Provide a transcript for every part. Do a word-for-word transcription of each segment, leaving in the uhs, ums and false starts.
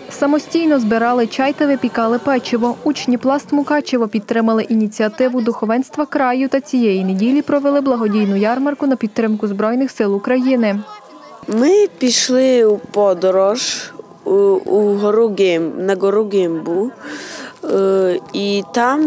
Самостійно збирали чай та випікали печиво. Учні пласт Мукачево підтримали ініціативу духовенства краю та цієї неділі провели благодійну ярмарку на підтримку Збройних сил України. Ми пішли у подорож у, у гору Гим, на гору Гимбу, і там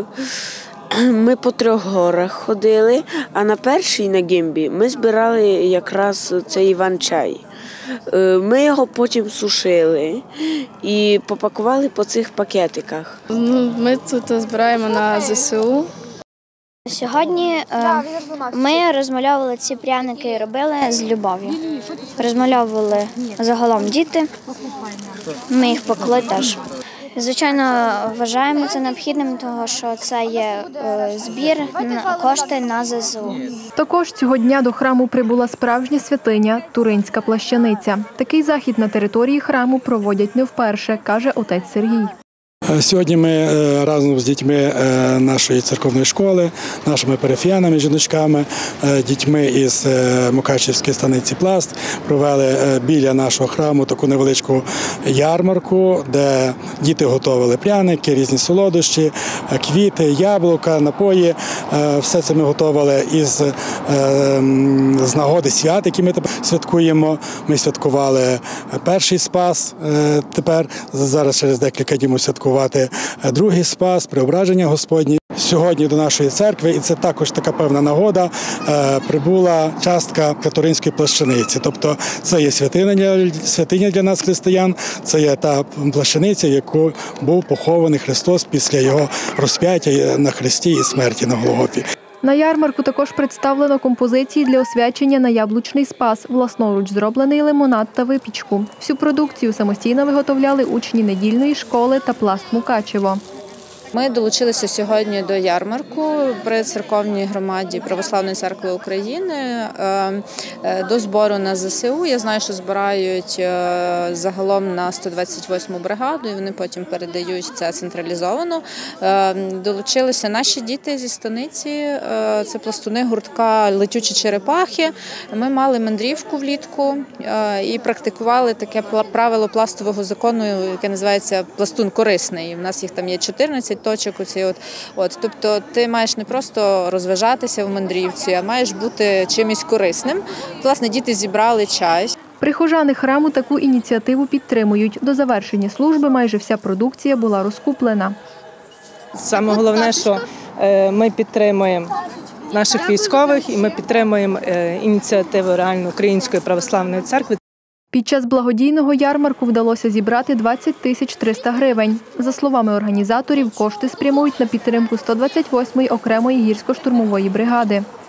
ми по трьох горах ходили, а на першій, на Гимбі, ми збирали якраз цей іван-чай. Ми його потім сушили і попакували по цих пакетиках. Ми тут збираємо на ЗСУ. Сьогодні ми розмальовували ці пряники і робили з любов'ю. Розмальовували загалом діти, ми їх пекли теж. Звичайно, вважаємо це необхідним, тому що це є збір, кошти на ЗСУ. Також цього дня до храму прибула справжня святиня – Туринська плащаниця. Такий захід на території храму проводять не вперше, каже отець Сергій. Сьогодні ми разом з дітьми нашої церковної школи, нашими парафіянами, жіночками, дітьми із Мукачівської станиці Пласт провели біля нашого храму таку невеличку ярмарку, де діти готували пряники, різні солодощі, квіти, яблука, напої. Все це ми готували із з нагоди свят, які ми святкуємо. Ми святкували перший Спас, тепер зараз через декілька днів святкувати другий Спас, Преображення Господнє. Сьогодні до нашої церкви, і це також така певна нагода, прибула частка Туринської плащаниці. Тобто це є святиня, святиня для нас, християн, це є та плащаниця, в яку був похований Христос після його розп'яття на хресті і смерті на Голгофі. На ярмарку також представлено композиції для освячення на яблучний спас, власноруч зроблений лимонад та випічку. Всю продукцію самостійно виготовляли учні недільної школи та пласт Мукачево. Ми долучилися сьогодні до ярмарку при церковній громаді Православної церкви України до збору на ЗСУ. Я знаю, що збирають загалом на сто двадцять восьму бригаду, і вони потім передають це централізовано. Долучилися наші діти зі станиці, це пластуни гуртка «Летючі черепахи». Ми мали мандрівку влітку і практикували таке правило пластового закону, яке називається «пластун корисний». У нас їх там є чотирнадцять точок. Оці от, от. Тобто ти маєш не просто розважатися в мандрівці, а маєш бути чимось корисним. Власне, діти зібрали чай. Прихожани храму таку ініціативу підтримують. До завершення служби майже вся продукція була розкуплена. Саме головне, що ми підтримуємо наших військових і ми підтримуємо ініціативу реально Української православної церкви. Під час благодійного ярмарку вдалося зібрати двадцять тисяч триста гривень. За словами організаторів, кошти спрямують на підтримку сто двадцять восьмої окремої гірсько-штурмової бригади.